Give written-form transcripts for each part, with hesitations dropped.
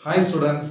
Hi students,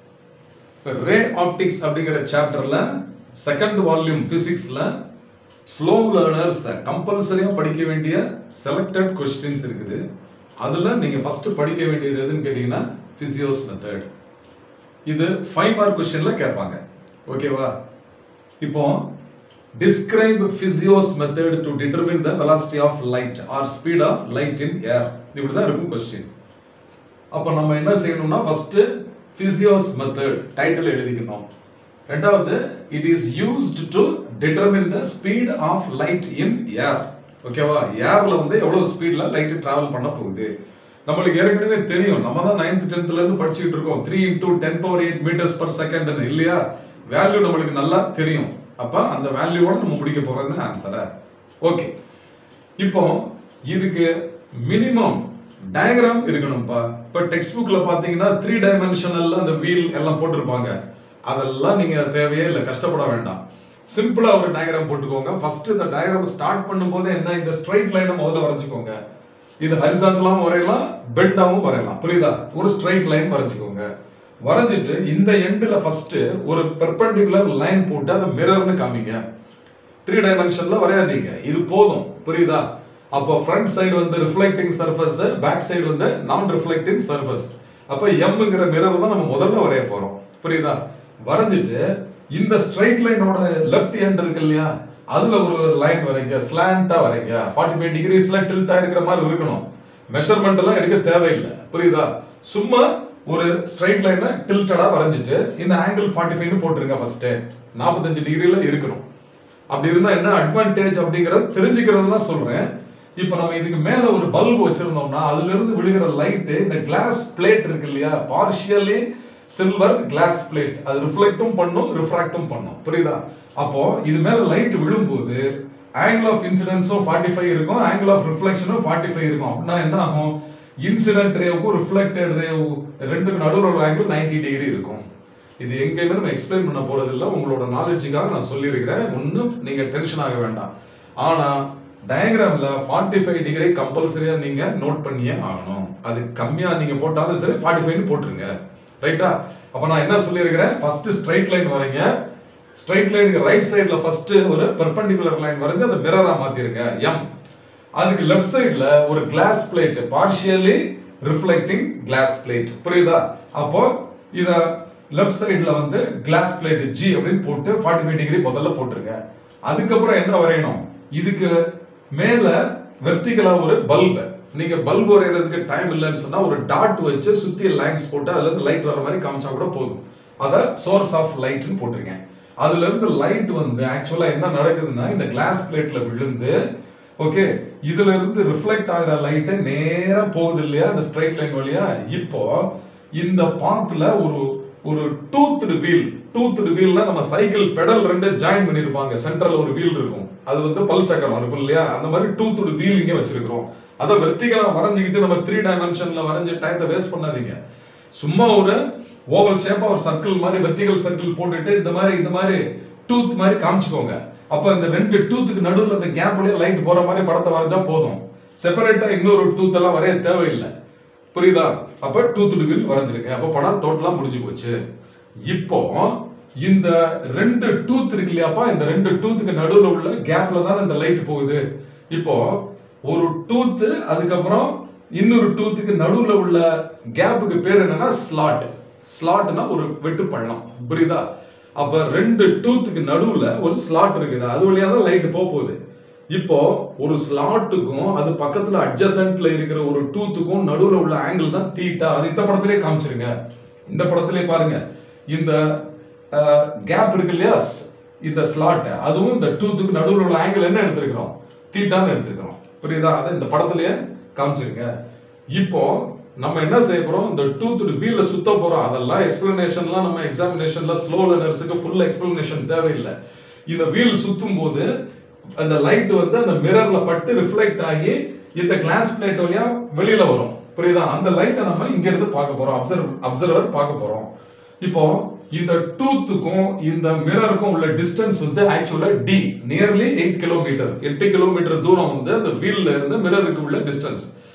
Ray Optics அப்படிங்கிற சாப்டர்ல second volume பிசிக்ஸ்ல ஸ்லோ லேர்னர்ஸ் கம்பல்சரியா படிக்க வேண்டிய செலக்டட் கொஸ்டின்ஸ் இருக்குது. அதுல நீங்க ஃபர்ஸ்ட் படிக்க வேண்டியது எதுன்னு கேட்டீங்கன்னா பிசியோஸ் மெத்தட். இது 5 மார்க் கொஸ்டின்ல கேட்பாங்க. ஓகேவா? இப்போ describe Fizeau's method to determine the velocity of light or speed of light in air. இப்படி தான் இருக்கும் கொஸ்டின். அப்ப நம்ம என்ன செய்யணும்னா ஃபர்ஸ்ட் Fizeau's method டைட்டில் எழுதிக்கணும். ரெண்டாவது it is used to determine the speed of light in air. ஓகேவா? ஏர்ல வந்து எவ்வளவு ஸ்பீட்ல லைட் டிராவல் பண்ண போகுது. நம்மளுக்கு ஏற்கனவே தெரியும். நம்ம தான் 9th 10th ல இருந்து படிச்சிட்டு இருக்கோம். 3 × 10⁸ மீட்டர்ஸ் per second இல்லையா? வேல்யூ நம்மளுக்கு நல்லா தெரியும். அப்ப அந்த வேல்யூவோட நம்ம முடிக்க போறது ஆன்சரா. ஓகே. இப்போ இதுக்கு மினிமம் டயகிராம் இருக்கணும்ப்பா. இப்ப டெக்ஸ்ட் புக்ல பாத்தீங்கன்னா 3 டைமென்ஷனல்ல அந்த வீல் எல்லாம் போட்டிருப்பாங்க. அதெல்லாம் நீங்க தேவையே இல்லை, கஷ்டப்பட வேண்டாம். சிம்பிளா ஒரு டயகிராம் போட்டுக்கோங்க. ஃபர்ஸ்ட் இந்த டயகிராம் ஸ்டார்ட் பண்ணும்போது என்ன, இந்த ஸ்ட்ரைட் லைனை முதல்ல வரைஞ்சுக்கோங்க. இது ஹரிசாண்டலாவும் வரையலாம், பெண்டாவும் வரையலாம். புரியுதா? ஒரு ஸ்ட்ரைட் லைன் வரைஞ்சுக்கோங்க. வரைஞ்சிட்டு இந்த எண்ட்ல ஃபர்ஸ்ட் ஒரு பெர்பெண்டிகுலர் லைன் போட்டு அதை மிரர்னு காமிங்க. 3 டைமென்ஷன்ல வரையாதீங்க, இது போதும். புரியுதா? அப்போ ஃப்ரண்ட் சைடு வந்து ரிஃப்ளெக்டிங் சர்ஃபேஸ், பேக் சைடு வந்து நான் ரிஃப்ளெக்டிங் சர்ஃபேஸ். அப்ப எம்ங்கிற மிரர் தான் நம்ம முதல்ல வரைய போறோம். புரியுதா? வரைஞ்சிட்டு இந்த ஸ்ட்ரைட் லைனோட லெஃப்ட் எண்ட் இருக்கு இல்லையா, அதுல ஒரு லைன் வரைங்க, ஸ்லாண்டா வரைங்க. 45 டிகிரிஸ்ல டில்ட் ஆயிருக்கிற மாதிரி இருக்கணும். மெஷர்மெண்ட் எல்லாம் எடுக்க தேவையில்லை. புரியுதா? சும்மா ஒரு ஸ்ட்ரைட் லைனை டில்டடா வரைஞ்சிட்டு இந்த ஆங்கிள் 45 போட்டுருங்க. ஃபர்ஸ்ட் 45 டிகிரில இருக்கணும். அப்படி இருந்தா என்ன அட்வான்டேஜ் அப்படிங்கறத தெரிஞ்சுக்கிறது தான் சொல்றேன். இப்போ நம்ம இதுக்கு மேல ஒரு பல்பு வச்சிருந்தோம்னா அதுல இருந்து விழுகிற லைட் இந்த கிளாஸ் பிளேட் இருக்கு இல்லையா, பார்ஷியலி சில்வர் கிளாஸ் பிளேட், அது ரிஃப்ளெக்டும் பண்ணும் ரிஃப்ராக்டும் பண்ணும். புரியுதா? அப்போ இது மேல லைட் விழும்போது ஆங்கிள் ஆஃப் இன்சிடென்ஸும் 45 இருக்கும், ஆங்கிள் ஆஃப் ரிஃப்ளெக்ஷனும் 45 இருக்கும். அப்படின்னா என்ன ஆகும், இன்சிடென்ட் ரேவுக்கும் ரிஃப்ளெக்டட் ரேவ் ரெண்டுக்கு நடுவுல ஒரு ஆங்கிள் 90 டிகிரி இருக்கும். இது எங்கேயுமே நம்ம எக்ஸ்பிளைன் பண்ண போறது இல்லை, உங்களோட நாலேஜுக்காக நான் சொல்லியிருக்கிறேன். ஒன்றும் நீங்க டென்ஷன் ஆக வேண்டாம். ஆனா டயகிராம்ல 45 டிகிரி கம்பல்சரியா நீங்க நோட் பண்ணியே ஆகணும். அது கம்மியா நீங்க போட்டாலும் சரி 45 போட்டுருங்க. ரைட்டா? அப்ப நான் என்ன சொல்லியிருக்கிறேன், ஃபர்ஸ்ட் ஸ்ட்ரைட் லைன் வரைங்க. ஸ்ட்ரைட் லைனுக்கு ரைட் சைடுல ஃபர்ஸ்ட் ஒரு பெர்பெண்டிகுலர் லைன் வரைஞ்சு அதை மிரரா மாத்திருங்க, எம். அதுக்கு லெஃப்ட் சைடுல ஒரு glass plate, partially reflecting glass plate. புரியுதா? அப்போ இத லெஃப்ட் சைடுல வந்து கிளாஸ் பிளேட் ஜி அப்படின்னு போட்டு 45 டிகிரி முதல்ல போட்டுருங்க. அதுக்கப்புறம் என்ன வரையணும், இதுக்கு மேல வெர்டிகலா ஒரு பல்பு. நீங்க பல்பு வரைகிறதுக்கு டைம் இல்லைன்னு சொன்னா ஒரு டாட் வச்சு சுத்தி லைன்ஸ் போட்டு அதுல இருந்து லைட் வர மாதிரி காமிச்சா கூட போதும். அத சோர்ஸ் ஆஃப் லைட்னு போட்டுருங்க. அதுல இருந்து லைட் வந்து ஆக்சுவலா என்ன நடக்குதுன்னா இந்த கிளாஸ் பிளேட்ல விழுந்து, ஓகே, இதுல இருந்து ரிஃப்ளெக்ட் ஆகிற லைட் நேரா போகுது இல்லையா அந்த ஸ்ட்ரைட் லைன் வழியா. இப்போ இந்த பாத்ல ஒரு டூத்டு வீல்ல நம்ம சைக்கிள் பெடல் ரெண்டு ஜாயின் பண்ணிருப்பாங்க. சென்டர்ல ஒரு வீல் இருக்கும், அது வந்து பல் சக்கரம் இருக்கும் இல்லையா, அந்த மாதிரி டூத்டு வீல் இங்க வச்சிருக்கிறோம். அதை வெர்டிகலா வரைஞ்சிக்கிட்டு நம்ம 3 டைமென்ஷன்ல வரைஞ்சு டயத்தை வேஸ்ட் பண்ணாதீங்க. சும்மா ஒரு ஓவல் ஷேப்பா ஒரு சர்க்கிள் மாதிரி வெர்டிகல் சர்க்கிள் போட்டுட்டு இந்த மாதிரி டூத் மாதிரி காமிச்சுக்கோங்க. அப்ப இந்த ரெண்டு டூத்துக்கு நடுவுல அந்த கேப்லயே லைட் போற மாதிரி படத்தை வரைஞ்சா போதும். செப்பரேட்டா இன்னொரு டூத் எல்லாம் வரைய தேவையில்லை. புரியுதா? அப்ப டூத் வீல் வரைஞ்சிருக்க. அப்ப படம் டோட்டலா முடிஞ்சு போச்சு. இப்போ இந்த ரெண்டு டூத் இருக்கு இல்லையாப்பா, இந்த ரெண்டு டூத்துக்கு நடுவுல உள்ள கேப்ல தான் இந்த லைட் போகுது. இப்போ ஒரு டூத் அதுக்கப்புறம் இன்னொரு டூத்துக்கு நடுவுல உள்ள கேப்புக்கு பேர் என்னன்னா ஸ்லாட். ஸ்லாட்னா ஒரு வெட்டு பள்ளம். புரியுதா? அப்ப ரெண்டு டூத்துக்கு நடுவுல ஒரு ஸ்லாட் இருக்குது, அது வழியா தான் லைட் போகுது. இப்போ ஒரு ஸ்லாட்டுக்கும் அது பக்கத்துல அட்ஜசன்ட்ல இருக்கிற ஒரு டூத்துக்கும் நடுவுல உள்ள ஆங்கிள் தான் தீட்டா. அது இந்த படத்திலே காமிச்சிருங்க. இந்த படத்திலே பாருங்க, இந்த கேப் இருக்கு இல்லையா, இந்த ஸ்லாட், அதுவும் இந்த டூத்துக்கு நடுவுல உள்ள ஆங்கிள் என்ன எடுத்திருக்கிறோம், தீட்டான்னு எடுத்திருக்கிறோம். புரியுதா? அதை இந்த படத்திலேயே காமிச்சிருங்க. இப்போ நம்ம என்ன செய்ய போறோம், இந்த டூத் வீல்ல சுத்த போறோம். அதெல்லாம் எக்ஸ்பிளனேஷன்லாம் நம்ம எக்ஸாமினேஷன்ல ஸ்லோ லேர்னர்ஸ்க்கு ஃபுல் எக்ஸ்பிளனேஷன் தேவையில்லை. இந்த வீல் சுத்தும் போது அந்த லைட் வந்து அந்த மிரர்ல பட்டு ரிஃப்ளெக்ட் ஆகி இந்த கிளாஸ் பிளேட் வழியா வெளியில வரும். புரியுதா? அந்த லைட்டை நம்ம இங்க இருந்து பார்க்க போறோம், அப்சர்வர் பார்க்க போறோம். இப்போ இந்த டூத்துக்கும் இந்த மிரருக்கும் உள்ள டிஸ்டன்ஸ் வந்து ஆக்சுவலா டி, நியர்லி 8 கிலோமீட்டர். 8 கிலோமீட்டர் தூரம் வந்து அந்த வீல்ல இருந்து மிரருக்கு உள்ள டிஸ்டன்ஸ்.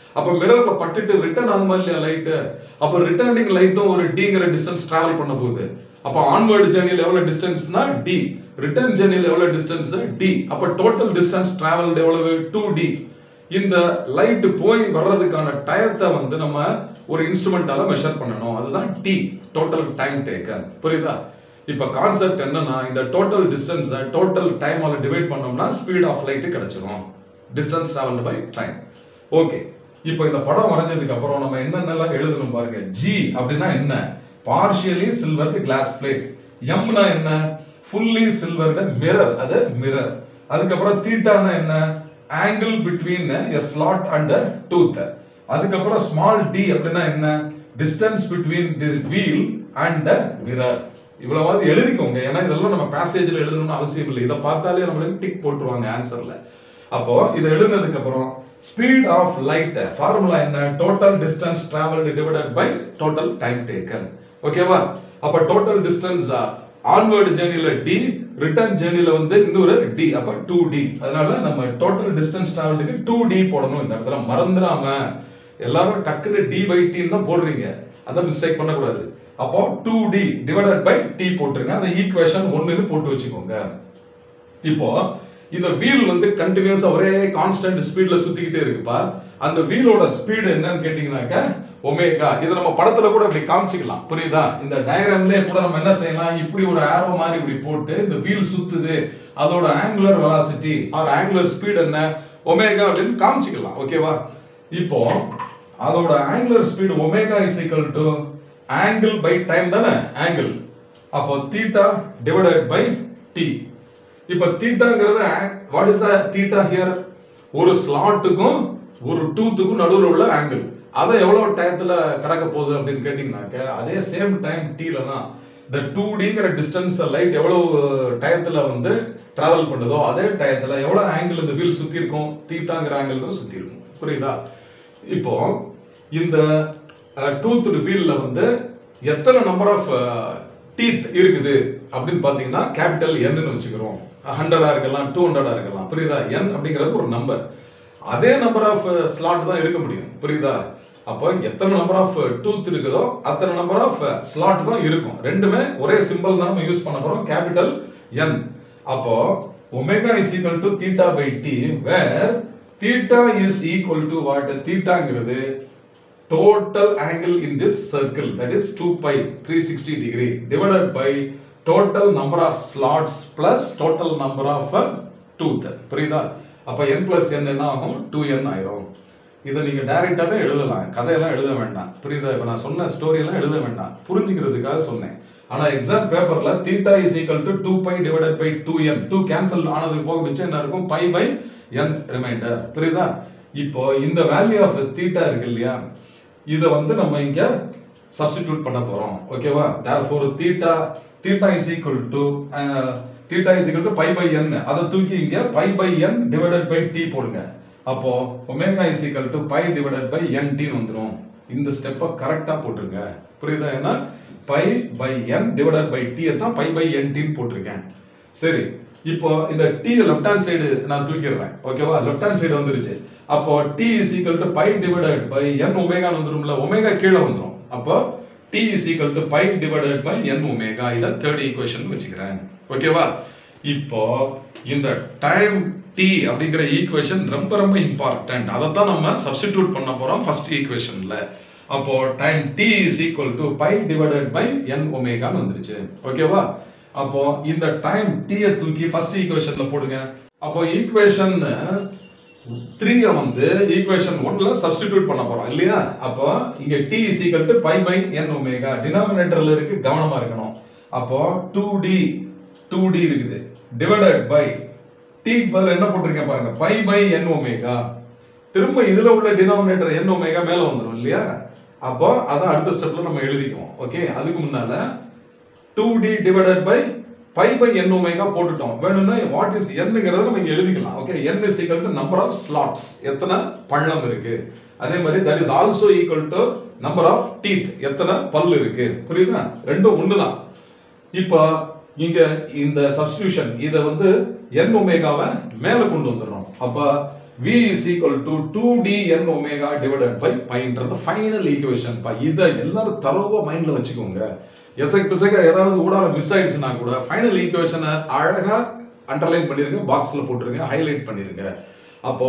அப்ப மிரர்ல பட்டுட்டு ரிட்டர்ன் ஆகுமா இல்லையா லைட்? அப்ப ரிட்டர்னிங் லைட்டும் ஒரு டிங்கிற டிஸ்டன்ஸ் டிராவல் பண்ண போகுது. அப்ப ஆன்வர்ட் ஜர்னில எவ்வளவு டிஸ்டன்ஸ்னா டி, ரிட்டர்ன் ஜர்னில எவ்வளவு டிஸ்டன்ஸ் டி. அப்ப டோட்டல் டிஸ்டன்ஸ் டிராவல்ட் எவ்வளவு 2d. இந்த லைட் போய் வர்றதுக்கான டயத்தை வந்து நம்ம ஒரு இன்ஸ்ட்ருமெண்டால மெஷர் பண்ணணும். அதுதான் டி, டோட்டல் டைம் டேக்கன். புரியுதா? இப்ப கான்செப்ட் என்னன்னா, இந்த டோட்டல் டிஸ்டன்ஸ் டோட்டல் டைமால டிவைட் பண்ணோம்னா ஸ்பீட் ஆஃப் லைட் கிடைச்சிரும். Distance travelled by time. Okay, இப்போ இந்த படம் வரைஞ்சதுக்கு அப்புறம் நம்ம என்னென்னலாம் எழுதணும் பாருங்க. ஜி அப்படின்னா என்ன? Partially silvered glass plate. எம்னா என்ன? ஃபுல்லி சில்வர்டு மிரர், அது மிரர். அதுக்கப்புறம் தீட்டானா என்ன? Angle between a slot and tooth. அதுக்கப்புறம் ஸ்மால் டி அப்படின்னா என்ன? Distance between the wheel and mirror. இவ்வளவாவது எழுதிக்கோங்க, ஏன்னா இதெல்லாம் நம்ம பேசேஜ்ல எழுதணும்னு அவசியம் இல்லை. இதை பார்த்தாலே நம்மளுக்கு டிக் போட்டுருவாங்க ஆன்சர்ல. அப்போ இதை எழுதுனதுக்கு அப்புறம் ஸ்பீட் ஆஃப் லைட் ஃபார்முலா என்ன? Total distance travelled divided by total time taken. ஓகேவா? அப்ப டோட்டல் டிஸ்டன்ஸ் ஆன்வர்ட் ஜர்னில டி, ரிட்டர்ன் ஜர்னில வந்து இன்னொரு டி, அப்ப 2d. அதனால நம்ம டோட்டல் டிஸ்டன்ஸ் டிராவல்டுக்கு 2d போடணும். இந்த இடத்துல மறந்துடாம எல்லாரும் டக்குனு d/t தான் போடுறீங்க, அத மிஸ்டேக் பண்ணக்கூடாது. அப்போ 2d டிவைடட் பை t போட்டுருங்க. அந்த ஈக்குவேஷன் 1ன்னு போட்டு வச்சுக்கோங்க. இப்போ இந்த வீல் வந்து கண்டினியூஸா ஒரே கான்ஸ்டன்ட் ஸ்பீட்ல சுத்திக்கிட்டே இருக்குப்பா. அந்த வீலோட ஸ்பீடு என்னன்னு கேட்டீங்கன்னாக்க ஒமேகா. இதை நம்ம படத்துல கூட இப்படி காமிச்சிக்கலாம். புரியுதா? இந்த டயக்ராம்லயே கூட நம்ம என்ன செய்யலாம், இப்படி ஒரு ஆரோ மாதிரி இப்படி போட்டு இந்த வீல் சுத்துது, அதோட angular velocity or angular speed என்ன? ஒமேகா அப்படின்னு காமிச்சிக்கலாம். ஓகேவா? இப்போ அதோட angular speed omega is equal to angle by time தானே? ஆங்கிள். அப்போ தீட்டா டிவைடட் பை டி. இப்ப தீட்டாங்கிறது what is the theta here? ஒரு ஸ்லாட்டுக்கும் ஒரு டூத்துக்கும் நடுவில் உள்ள ஆங்கிள். அதை எவ்வளவு டயத்துல கடக்க போகுது அப்படின்னு கேட்டீங்கன்னாக்க அதே சேம் டைம் டீல தான். இந்த 2dங்கிற டிஸ்டன்ஸ் லைட் எவ்வளவு டயத்துல வந்து டிராவல் பண்ணுதோ அதே டயத்துல எவ்வளவு ஆங்கிள் இந்த வீல் சுத்தி இருக்கும்? தீட்டாங்கிற ஆங்கிள் தான் சுத்தி இருக்கும். புரியுதா? இப்போ இந்த டூத் வீல்ல வந்து எத்தனை நம்பர் ஆஃப் டீத் இருக்குது அப்படின்னு பாத்தீங்கன்னா கேபிட்டல் N வச்சுக்கிறோம். 100 இருக்கலாம், 200 இருக்கலாம். புரியுதா? N அப்படிங்கிறது ஒரு நம்பர். அதே நம்பர் ஆஃப் ஸ்லாட் தான் இருக்க முடியும். புரியுதா? அப்போ எத்தனை நம்பர் ஆஃப் டூத் இருக்குதோ அத்தனை நம்பர் ஆஃப் ஸ்லாட் தான் இருக்கும். ரெண்டுமே ஒரே சிம்பிள் தான் நம்ம யூஸ் பண்ண போறோம், கேபிட்டல் N. அப்போ omega is equal to theta by t, where theta is equal to what? தீட்டாங்கிறது total angle in this circle, that is 2 pi 360 degree divided by total number of slots plus total number of tooth. புரியுதா? அப்ப n plus n என்ன ஆகும்? 2n ஆயிரும். இதை நீங்க டைரக்டாவே எழுதலாம், கதையெல்லாம் எழுத வேண்டாம். புரியுதா? இப்ப நான் சொன்ன ஸ்டோரி எல்லாம் எழுத வேண்டாம், புரிஞ்சுக்கிறதுக்காக சொன்னேன். ஆனா எக்ஸாம் பேப்பர்ல theta is equal to 2 pi divided by 2n, 2 cancel ஆனதுக்கு போக மிச்சம் என்ன இருக்கும்? pi by n remainder. புரியுதா? இப்போ இந்த வேல்யூ ஆஃப் தீட்டா இருக்கு இல்லையா, இத வந்து நம்ம இங்க சப்ஸ்டிட்யூட் பண்ண போறோம். ஓகேவா? therefore theta is equal to pi by n. அத தூக்கி இங்க pi by n divided by t போடுங்க. அப்போ omega is equal to pi divided by nt வந்துரும். இந்த ஸ்டெப்பை கரெக்டா போட்டுருங்க. புரியுதா? ஏன்னா pi by n divided by t தான் pi by nt போட்டிருக்கேன். சரி, இப்போ இந்த t லெஃப்ட் ஹேண்ட் சைடு நான் தூக்கிடுறேன். ஓகேவா? லெஃப்ட் ஹேண்ட் சைடு வந்துருச்சு. அப்போ t is equal to pi divided by n omega வந்துரும்ல, omega கீழே வந்துரும். அப்போ t is equal to pi divided by n omega. இத தேர்ட் ஈக்குவேஷன் வச்சுக்கிறேன். ஓகேவா? இப்போ இந்த டைம் t அப்படிங்கிற ஈக்குவேஷன் ரொம்ப ரொம்ப இம்பார்ட்டன்ட். அதை தான் நம்ம சப்ஸ்டிட்யூட் பண்ண போறோம் ஃபர்ஸ்ட் ஈக்குவேஷன்ல. அப்போ time t is equal to pi divided by n omega வந்துருச்சு. ஓகேவா? அப்போ இந்த டைம் t தூக்கி ஃபர்ஸ்ட் ஈக்குவேஷன்ல போடுங்க. அப்போ ஈக்குவேஷன் 3 வந்து ஈக்குவேஷன் 1ல சப்ஸ்டிட்யூட் பண்ண போறோம் இல்லையா? அப்போ இங்க t is equal to pi by n omega டினாமினேட்டர்ல இருக்கு, கவனமா இருக்கணும். அப்போ 2d இருக்குது டிவைடட் பை t க்கு பதிலா என்ன போட்டுருக்கேன் பாருங்க, pi by n omega. திரும்ப இதுல உள்ள டினாமினேட்டர் n omega மேல வந்துரும் இல்லையா? அப்போ அத அடுத்த ஸ்டெப்ல நம்ம எழுதிக்குவோம். ஓகே, அதுக்கு முன்னால 2d divided by pi by n omega போட்டுட்டோம். வேணும்னா வாட் இஸ் nங்கிறத நம்ம இங்க எழுதிக்கலாம். Okay, n is equal to number of slots, எத்தனை பள்ளம் இருக்கு. அதே மாதிரி that is also equal to number of teeth, எத்தனை பல் இருக்கு. புரியுதா? ரெண்டும் ஒண்ணுதான். இப்போ இங்க இந்த சப்ஸ்டிடியூஷன் இத வந்து n ஒமேகாவை மேல கொண்டு வந்துறோம். அப்ப v is equal to 2dn omega divided by பைன்றது ஃபைனல் ஈக்குவேஷன் பா. இதை எல்லாரும் தரோவா மைண்ட்ல வச்சுக்கோங்க. பிசக ஏதாவது ஊடால மிஸ் ஆயிடுச்சுன்னா கூட ஃபைனல் ஈக்குவேஷனை அழகா அண்டர்லைன் பண்ணிருங்க, பாக்ஸ்ல போட்டுருங்க, ஹைலைட் பண்ணிருங்க. அப்போ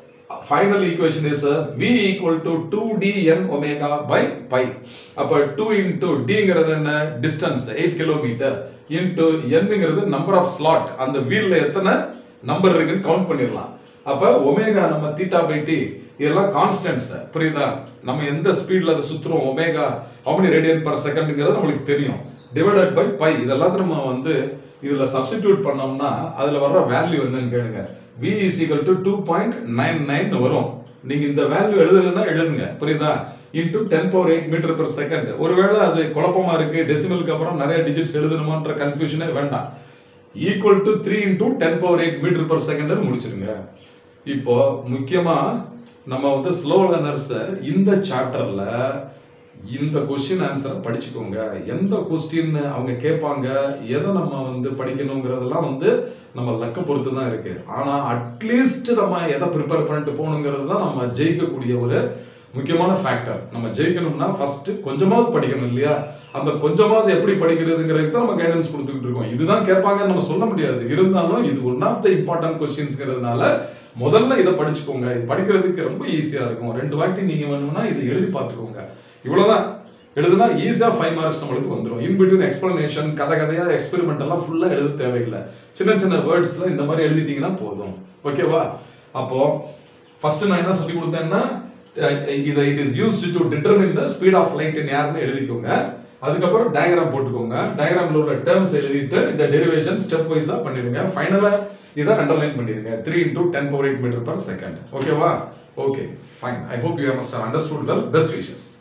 final equation is v equal to 2dn omega by pi. அப்ப 2 into d ங்கிறது என்ன? distance 8 km into n ங்கிறது number of slot. அந்த wheelல எத்தனை நம்பர் இருக்குன்னு கவுண்ட் பண்ணிடலாம். அப்ப ஒமேகா நம்ம தீட்டா பை டி இதெல்லாம் கான்ஸ்டன்ட்ஸ். புரியுதா? நம்ம எந்த ஸ்பீட்ல அதை சுத்துறோம், omega how many radian per secondங்கிறது நம்மளுக்கு தெரியும். டிவைடட் பை பை இதெல்லாம் நம்ம இதுல சப்ஸ்டிடியூட் பண்ணோம்னா அதுல வர்ற வேல்யூ என்னன்னு கேளுங்க. v is equal to 2.99 வரும். நீங்க இந்த வேல்யூ எழுதுறதுன்னா எழுதுங்க. புரியுதா? into 10 power 8 meter per second. ஒருவேளை அது குழப்பமா இருக்கு, டெசிமலுக்கு அப்புறம் நிறைய டிஜிட்ஸ் எழுதணுமான்ற கன்ஃபியூஷனே வேண்டாம். equal to 3 into 10 power 8 meter per second முடிச்சிருங்க. இப்போ முக்கியமா நம்ம ஸ்லோ லேர்னர்ஸ் இந்த சாப்டர்ல இந்த கொஸ்டின் ஆன்சரை படிச்சுக்கோங்க. எந்த கொஸ்டின் அவங்க கேட்பாங்க, எதை நம்ம படிக்கணுங்கிறதெல்லாம் நம்ம லக்க பொறுத்து தான் இருக்கு. ஆனா அட்லீஸ்ட் நம்ம எதை ப்ரிப்பேர் பண்ணிட்டு போகணுங்கிறது தான் நம்ம ஜெயிக்கக்கூடிய ஒரு முக்கியமான ஃபேக்டர். நம்ம ஜெயிக்கணும்னா ஃபர்ஸ்ட் கொஞ்சமாவது படிக்கணும் இல்லையா? அந்த கொஞ்சமாவது எப்படி படிக்கிறதுங்கிறதுக்கு தான் நம்ம கைடன்ஸ் கொடுத்துக்கிட்டு இருக்கோம். இதுதான் கேட்பாங்கன்னு நம்ம சொல்ல முடியாது. இருந்தாலும் இது ஒன் ஆஃப் த இம்பார்ட்டன்ட் கொஸ்டின்ஸ்ங்கிறதுனால முதல்ல இதை படிச்சுக்கோங்க. இது படிக்கிறதுக்கு ரொம்ப ஈஸியா இருக்கும். 2 வாட்டி நீங்க வேணும்னா இது எழுதி பார்த்துக்கோங்க. இவ்வளவுதான். எழுதுனா ஈஸியா 5 மார்க்ஸ் நம்மளுக்கு வந்துடும். இன் பிட்வீன் எக்ஸ்பிளனேஷன், கதையா எக்ஸ்பெரிமெண்ட் எல்லாம் ஃபுல்லா எழுத தேவையில்லை. சின்ன சின்ன வேர்ட்ஸ்ல இந்த மாதிரி எழுதிட்டீங்கன்னா போதும். ஓகேவா? அப்போ ஃபர்ஸ்ட் நான் என்ன சொல்லி கொடுத்தேன்னா இதை it is used to determine the speed of light in ஏர்னு எழுதிக்கோங்க. அதுக்கப்புறம் டயக்ராம் போட்டுக்கோங்க. டயக்ராம்ல உள்ள டேர்ம்ஸ் எழுதிட்டு இந்த டெரிவேஷன் ஸ்டெப் வைஸா பண்ணிடுங்க. ஃபைனலா இதை அண்டர்லைன் பண்ணிடுங்க. 3 into 10 power 8 meter per second. ஓகேவா? Okay, fine. I hope you must have understood well. Best wishes.